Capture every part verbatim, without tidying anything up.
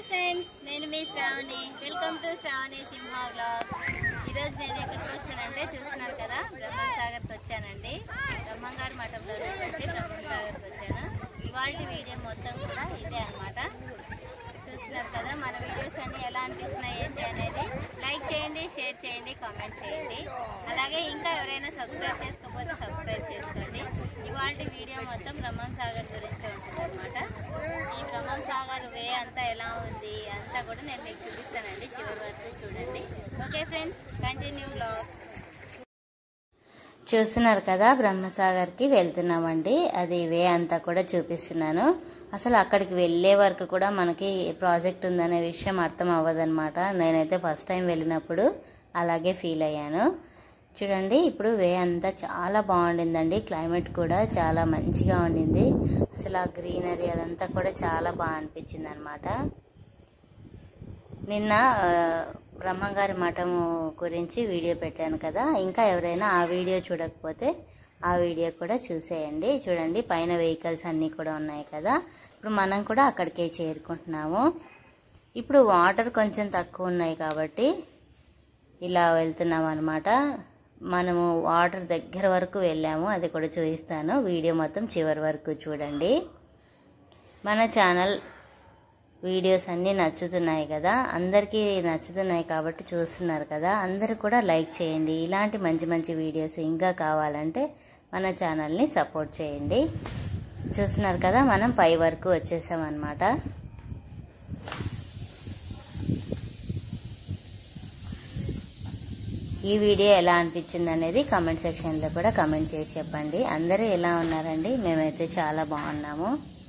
Friends, నేను మీ Sravani. Welcome to Sravani Simha vlogs. ఈరోజు నేను ఎక్కడికి వచ్చానంటే చూస్తున్నారు కదా, బ్రహ్మం సాగర్కి వచ్చానండి. బ్రహ్మంగారి మఠంలో నుంచి బ్రహ్మం సాగర్కి వచ్చాను. ఇవాళ వీడియో మొత్తం కూడా ఇదే అనమాట. చూస్తున్నారు కదా, మన వీడియోస్ అన్ని ఎలా అనిపిస్తున్నాయి ఏంటి అనేది లైక్ చేయండి, షేర్ చేయండి, కామెంట్ చేయండి. అలాగే ఇంకా ఎవరైనా సబ్స్క్రైబ్ చేసుకోకపోతే సబ్స్క్రైబ్ చేసుకోండి. ఇవాళ వీడియో మొత్తం బ్రహ్మం సాగర్ గురించి ఉంటుంది అనమాట. ఈ బ్రహ్మం సాగర్ వే అంతా ఎలా ఉంది అంతా కూడా నేను మీకు చూపిస్తానండి. చివరి వరకు చూడండి. Okay friends, continue vlog. చూస్తున్నారు కదా, బ్రహ్మసాగర్కి వెళ్తున్నామండి. అది వే అంతా కూడా చూపిస్తున్నాను. అసలు అక్కడికి వెళ్ళే వరకు కూడా మనకి ప్రాజెక్ట్ ఉందనే విషయం అర్థం అవ్వదన్నమాట. నేనైతే ఫస్ట్ టైం వెళ్ళినప్పుడు అలాగే ఫీల్ అయ్యాను. చూడండి, ఇప్పుడు వే అంతా చాలా బాగుండిందండి. క్లైమేట్ కూడా చాలా మంచిగా ఉండింది. అసలు ఆ గ్రీనరీ అదంతా కూడా చాలా బాగా అనిపించింది అనమాట. నిన్న బ్రహ్మంగారి మఠం గురించి వీడియో పెట్టాను కదా, ఇంకా ఎవరైనా ఆ వీడియో చూడకపోతే ఆ వీడియో కూడా చూసేయండి. చూడండి, పైన వెహికల్స్ అన్నీ కూడా ఉన్నాయి కదా. ఇప్పుడు మనం కూడా అక్కడికే చేరుకుంటున్నాము. ఇప్పుడు వాటర్ కొంచెం తక్కువ ఉన్నాయి కాబట్టి ఇలా వెళ్తున్నాం అనమాట. మనము వాటర్ దగ్గర వరకు వెళ్ళాము, అది కూడా చూపిస్తాను. వీడియో మొత్తం చివరి వరకు చూడండి. మన ఛానల్ వీడియోస్ అన్నీ నచ్చుతున్నాయి కదా, అందరికీ నచ్చుతున్నాయి కాబట్టి చూస్తున్నారు కదా. అందరూ కూడా లైక్ చేయండి. ఇలాంటి మంచి మంచి వీడియోస్ ఇంకా కావాలంటే మన ఛానల్ని సపోర్ట్ చేయండి. చూస్తున్నారు కదా, మనం పై వరకు వచ్చేసామన్నమాట. ఈ వీడియో ఎలా అనిపించింది అనేది కామెంట్ సెక్షన్లో కూడా కామెంట్ చేసి చెప్పండి. అందరూ ఎలా ఉన్నారండి? మేమైతే చాలా బాగున్నాము.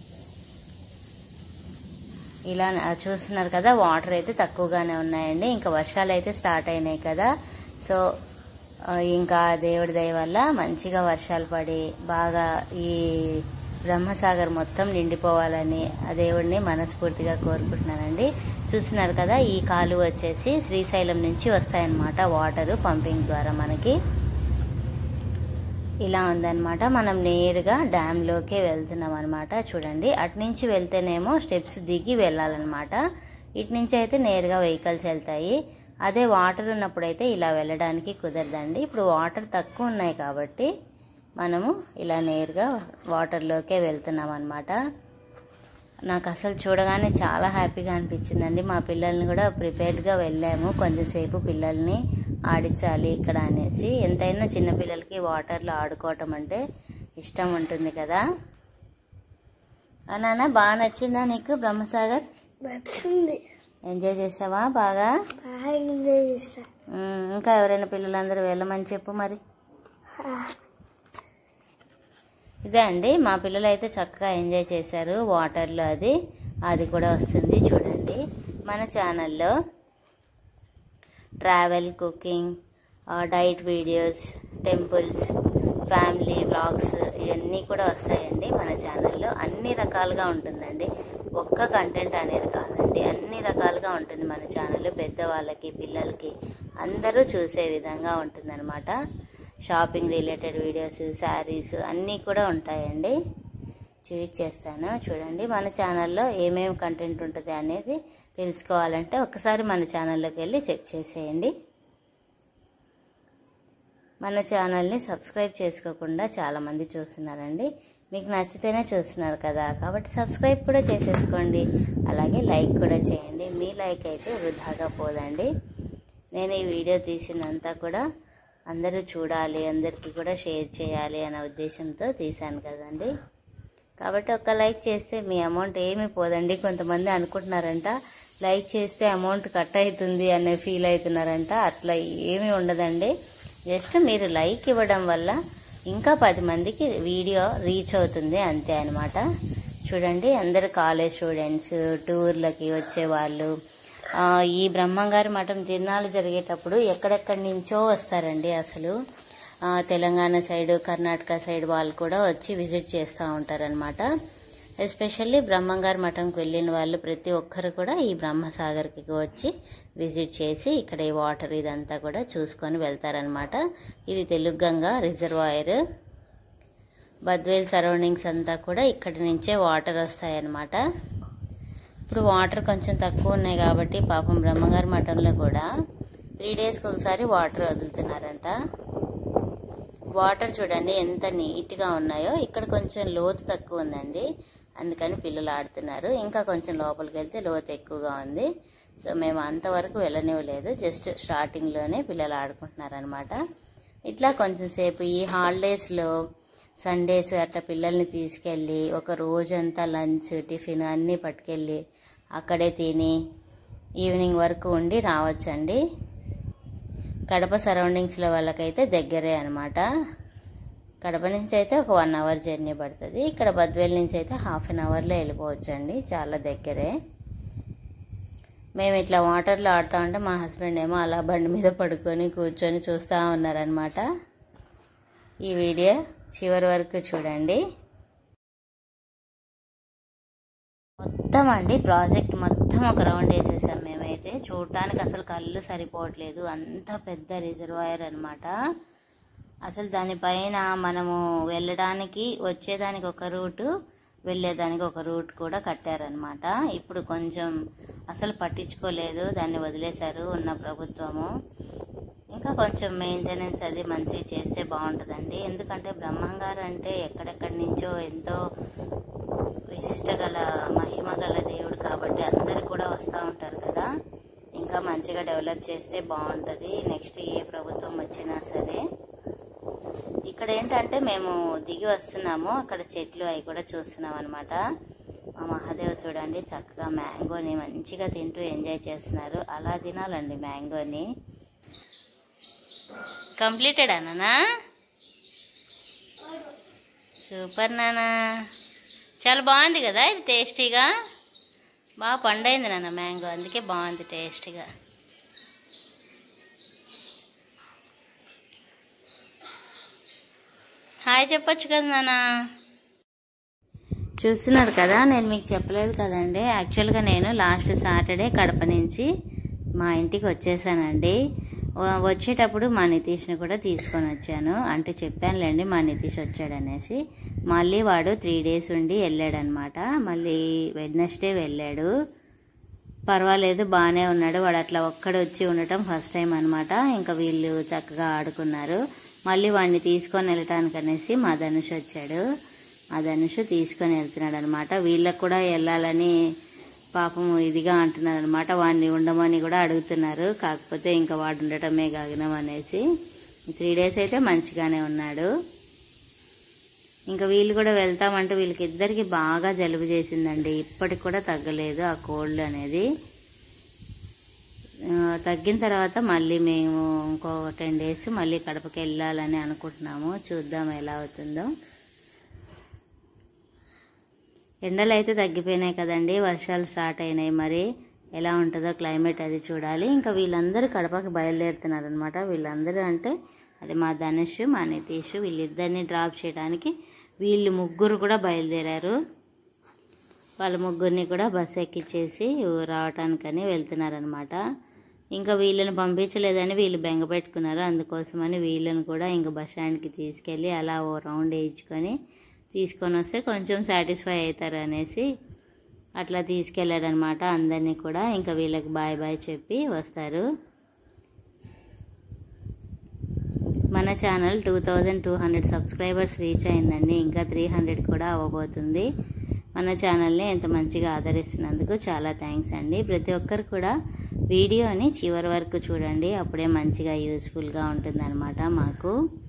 ఇలా చూస్తున్నారు కదా, వాటర్ అయితే తక్కువగానే ఉన్నాయండి. ఇంకా వర్షాలు అయితే స్టార్ట్ అయినాయి కదా, సో ఇంకా దేవుడి దయ వల్ల మంచిగా వర్షాలు పడి బాగా ఈ బ్రహ్మసాగర్ మొత్తం నిండిపోవాలని ఆ దేవుడిని మనస్ఫూర్తిగా కోరుకుంటున్నానండి. చూస్తున్నారు కదా, ఈ కాలువ వచ్చేసి శ్రీశైలం నుంచి వస్తాయన్నమాట. వాటరు పంపింగ్ ద్వారా మనకి ఇలా ఉందన్నమాట. మనం నేరుగా డ్యామ్లోకే వెళ్తున్నాం అనమాట. చూడండి, అటు నుంచి వెళ్తేనేమో స్టెప్స్ దిగి వెళ్ళాలన్నమాట. ఇటు నుంచి అయితే నేరుగా వెహికల్స్ వెళ్తాయి. అదే వాటర్ ఉన్నప్పుడు అయితే ఇలా వెళ్ళడానికి కుదరదండి. ఇప్పుడు వాటర్ తక్కువ ఉన్నాయి కాబట్టి మనము ఇలా నేరుగా వాటర్లోకే వెళ్తున్నాం అనమాట. నాకు అసలు చూడగానే చాలా హ్యాపీగా అనిపించిందండి. మా పిల్లల్ని కూడా ప్రిపేర్డ్గా వెళ్ళాము. కొంచెంసేపు పిల్లల్ని ఆడించాలి ఇక్కడ అనేసి. ఎంతైనా చిన్నపిల్లలకి వాటర్లో ఆడుకోవటం అంటే ఇష్టం ఉంటుంది కదా. నాన్న, బాగా నచ్చిందా నీకు బ్రహ్మసాగర్? నచ్చింది. ఎంజాయ్ చేసావా? బాగా ఎంజాయ్ చేస్తా. ఇంకా ఎవరైనా పిల్లలందరూ వెళ్ళమని చెప్పు మరి. ఇదే అండి, మా పిల్లలు అయితే చక్కగా ఎంజాయ్ చేశారు వాటర్లో. అది అది కూడా వస్తుంది చూడండి. మన ఛానల్లో travel, cooking, diet videos, temples, family vlogs ఇవన్నీ కూడా వస్తాయండి మన ఛానల్లో. అన్ని రకాలుగా ఉంటుందండి, ఒక్క కంటెంట్ అనేది కాదండి, అన్ని రకాలుగా ఉంటుంది మన ఛానల్. పెద్దవాళ్ళకి, పిల్లలకి అందరూ చూసే విధంగా ఉంటుందన్నమాట. షాపింగ్ రిలేటెడ్ వీడియోస్, శారీస్ అన్నీ కూడా ఉంటాయండి. చూపించేస్తాను చూడండి. మన ఛానల్లో ఏమేమి కంటెంట్ ఉంటుంది అనేది తెలుసుకోవాలంటే ఒకసారి మన ఛానల్లోకి వెళ్ళి చెక్ చేసేయండి. మన ఛానల్ని సబ్స్క్రైబ్ చేసుకోకుండా చాలామంది చూస్తున్నారండి. మీకు నచ్చితేనే చూస్తున్నారు కదా, కాబట్టి సబ్స్క్రైబ్ కూడా చేసేసుకోండి. అలాగే లైక్ కూడా చేయండి. మీ లైక్ అయితే వృధాగా పోదండి. నేను ఈ వీడియో తీసినంతా కూడా అందరూ చూడాలి, అందరికీ కూడా షేర్ చేయాలి అనే ఉద్దేశంతో తీశాను కదండి. కాబట్టి ఒక లైక్ చేస్తే మీ అమౌంట్ ఏమీ పోదండి. కొంతమంది అనుకుంటున్నారంట లైక్ చేస్తే అమౌంట్ కట్ అవుతుంది అనే ఫీల్ అవుతున్నారంట. అట్లా ఏమీ ఉండదండి. జస్ట్ మీరు లైక్ ఇవ్వడం వల్ల ఇంకా పది మందికి వీడియో రీచ్ అవుతుంది, అంతే అనమాట. చూడండి, అందరు కాలేజ్ స్టూడెంట్స్, టూర్లకి వచ్చేవాళ్ళు, ఈ బ్రహ్మంగారి మఠం తిరునాళ్ళు జరిగేటప్పుడు ఎక్కడెక్కడి నుంచో వస్తారండి. అసలు తెలంగాణ సైడ్, కర్ణాటక సైడ్ వాళ్ళు కూడా వచ్చి విజిట్ చేస్తూ ఉంటారనమాట. ఎస్పెషల్లీ బ్రహ్మంగారి మఠంకి వెళ్ళిన వాళ్ళు ప్రతి ఒక్కరు కూడా ఈ బ్రహ్మసాగర్కి వచ్చి విజిట్ చేసి ఇక్కడ ఈ వాటర్ ఇదంతా కూడా చూసుకొని వెళ్తారనమాట. ఇది తెలుగంగ రిజర్వాయర్. బద్వేల్ సరౌండింగ్స్ అంతా కూడా ఇక్కడి నుంచే వాటర్ వస్తాయన్నమాట. ఇప్పుడు వాటర్ కొంచెం తక్కువ ఉన్నాయి కాబట్టి పాపం బ్రహ్మగారి మఠంలో కూడా త్రీ డేస్కి ఒకసారి వాటర్ వదులుతున్నారంట. వాటర్ చూడండి ఎంత నీట్గా ఉన్నాయో. ఇక్కడ కొంచెం లోతు తక్కువ ఉందండి, అందుకని పిల్లలు ఆడుతున్నారు. ఇంకా కొంచెం లోపలికి వెళ్తే లోతు ఎక్కువగా ఉంది. సో మేము అంతవరకు వెళ్ళనివ్వలేదు, జస్ట్ స్టార్టింగ్లోనే పిల్లలు ఆడుకుంటున్నారనమాట. ఇట్లా కొంచెం సేపు ఈ హాలిడేస్లో సండేస్ అట్లా పిల్లల్ని తీసుకెళ్ళి ఒక రోజంతా లంచ్ టిఫిన్ అన్నీ పట్టుకెళ్ళి అక్కడే తిని ఈవినింగ్ వరకు ఉండి రావచ్చండి. కడప సరౌండింగ్స్లో వాళ్ళకైతే దగ్గరే అనమాట. కడప నుంచి అయితే ఒక వన్ అవర్ జర్నీ పడుతుంది. ఇక్కడ బద్వేల్ నుంచి అయితే హాఫ్ అన్ అవర్లో వెళ్ళిపోవచ్చు అండి, చాలా దగ్గరే. మేము ఇట్లా వాటర్లో ఆడుతూ ఉంటే మా హస్బెండ్ ఏమో అలా బండి మీద పడుకొని కూర్చొని చూస్తూ ఉన్నారనమాట. ఈ వీడియో చివరి వరకు చూడండి. మొత్తం అండి ప్రాజెక్ట్ మొత్తం ఒక రౌండ్ వేసేసాం మేమైతే. చూడటానికి అసలు కళ్ళు సరిపోవట్లేదు, అంత పెద్ద రిజర్వాయర్ అనమాట. అసలు దానిపైన మనము వెళ్ళడానికి వచ్చేదానికి ఒక రూటు, వెళ్ళేదానికి ఒక రూట్ కూడా కట్టారనమాట. ఇప్పుడు కొంచెం అసలు పట్టించుకోలేదు, దాన్ని వదిలేశారు ఉన్న ప్రభుత్వము. ఇంకా కొంచెం మెయింటెనెన్స్ అది మంచిగా చేస్తే బాగుంటుందండి. ఎందుకంటే బ్రహ్మంగారు అంటే ఎక్కడెక్కడి నుంచో ఎంతో విశిష్ట గల మహిమ గల దేవుడు కాబట్టి అందరు కూడా వస్తూ ఉంటారు కదా. ఇంకా మంచిగా డెవలప్ చేస్తే బాగుంటుంది నెక్స్ట్ ఏ ప్రభుత్వం వచ్చినా సరే. ఇక్కడ ఏంటంటే మేము దిగి వస్తున్నాము, అక్కడ చెట్లు అవి కూడా చూస్తున్నాం అనమాట. మా మహాదేవ్ చూడండి చక్కగా మ్యాంగోని మంచిగా తింటూ ఎంజాయ్ చేస్తున్నారు. అలా తినాలండి మ్యాంగోని. కంప్లీటెడ్ అన్నా? సూపర్ నానా, చాలా బాగుంది కదా ఇది, టేస్టీగా బాగా పండైంది నాన్న మ్యాంగో, అందుకే బాగుంది టేస్టీగా. హాయ్ చెప్పొచ్చు కదా నాన్న. చూస్తున్నారు కదా, నేను మీకు చెప్పలేదు కదండి. యాక్చువల్గా నేను లాస్ట్ సాటర్డే కడప నుంచి మా ఇంటికి వచ్చేసానండి. వచ్చేటప్పుడు మా నితీష్ని కూడా తీసుకొని వచ్చాను. అంటే చెప్పానులేండి మా నితీష్ వచ్చాడనేసి. మళ్ళీ వాడు త్రీ డేస్ ఉండి వెళ్ళాడనమాట. మళ్ళీ వెడ్నెస్డే వెళ్ళాడు. పర్వాలేదు బాగానే ఉన్నాడు వాడు. అట్లా ఒక్కడ వచ్చి ఉండటం ఫస్ట్ టైం అనమాట. ఇంకా వీళ్ళు చక్కగా ఆడుకున్నారు. మళ్ళీ వాడిని తీసుకొని వెళ్ళటానికి అనేసి మా ధనుష్ వచ్చాడు. మా ధనుష్ తీసుకొని వెళ్తున్నాడు అనమాట. వీళ్ళకు కూడా వెళ్ళాలని పాపం ఇదిగా అంటున్నారు అనమాట. వాడిని ఉండమని కూడా అడుగుతున్నారు. కాకపోతే ఇంకా వాడు ఉండటమే గగనం అనేసి త్రీ డేస్ అయితే మంచిగానే ఉన్నాడు. ఇంకా వీళ్ళు కూడా వెళ్తామంటే వీళ్ళకి ఇద్దరికి బాగా జలుబు చేసిందండి. ఇప్పటికి కూడా తగ్గలేదు ఆ కోల్డ్ అనేది. తగ్గిన తర్వాత మళ్ళీ మేము ఇంకో టెన్ డేస్ మళ్ళీ కడపకి వెళ్ళాలని అనుకుంటున్నాము. చూద్దాం ఎలా అవుతుందో. ఎండలు అయితే తగ్గిపోయినాయి కదండి, వర్షాలు స్టార్ట్ అయినాయి. మరి ఎలా ఉంటుందో క్లైమేట్ అది చూడాలి. ఇంకా వీళ్ళందరూ కడపకి బయలుదేరుతున్నారు అనమాట. వీళ్ళందరూ అంటే అది మా ధనుష్ మా నితీష్, వీళ్ళిద్దరిని డ్రాప్ చేయడానికి వీళ్ళు ముగ్గురు కూడా బయలుదేరారు. వాళ్ళ ముగ్గురిని కూడా బస్సు ఎక్కిచ్చేసి రావటానికని వెళ్తున్నారనమాట. ఇంకా వీళ్ళని పంపించలేదని వీళ్ళు బెంగ పెట్టుకున్నారు. అందుకోసమని వీళ్ళని కూడా ఇంకా బస్ స్టాండ్కి తీసుకెళ్ళి అలా ఓ రౌండ్ వేయించుకొని తీసుకొని వస్తే కొంచెం సాటిస్ఫై అవుతారు అనేసి అట్లా తీసుకెళ్ళాడనమాట అందరినీ కూడా. ఇంకా వీళ్ళకి బాయ్ బాయ్ చెప్పి వస్తారు. మన channel two thousand two hundred subscribers reach అయిందండి. ఇంకా త్రీ హండ్రెడ్ కూడా అవ్వబోతుంది. మన ఛానల్ని ఎంత మంచిగా ఆదరిస్తున్నందుకు చాలా థ్యాంక్స్ అండి. ప్రతి ఒక్కరు కూడా వీడియోని చివరి వరకు చూడండి, అప్పుడే మంచిగా యూస్ఫుల్గా ఉంటుందన్నమాట మాకు.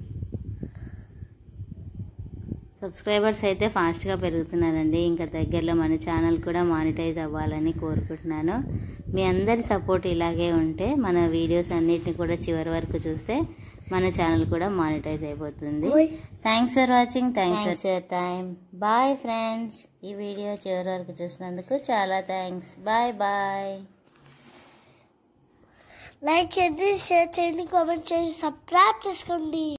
సబ్స్క్రైబర్స్ అయితే ఫాస్ట్గా పెరుగుతున్నారండి. ఇంకా దగ్గరలో మన ఛానల్ కూడా మానిటైజ్ అవ్వాలని కోరుకుంటున్నాను. మీ అందరి సపోర్ట్ ఇలాగే ఉంటే మన వీడియోస్ అన్నిటిని కూడా చివరి వరకు చూస్తే మన ఛానల్ కూడా మానిటైజ్ అయిపోతుంది. Thanks for watching, thanks for your time. Bye friends. ఈ వీడియో చివరి వరకు చూసినందుకు చాలా థ్యాంక్స్. Bye bye. లైక్ చేయండి, షేర్ చేయండి, కామెంట్ చేయండి, సబ్స్క్రైబ్ చేసుకోండి.